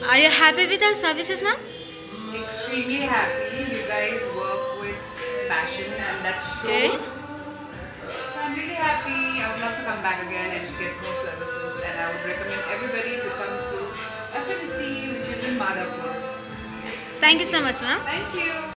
Are you happy with our services, ma'am? Extremely happy. You guys work with passion and that Okay. shows. So I'm really happy. I would love to come back again and get more services, and I would recommend everybody to come to Affinity, which is in Madhapur. Thank you so much, ma'am. Thank you.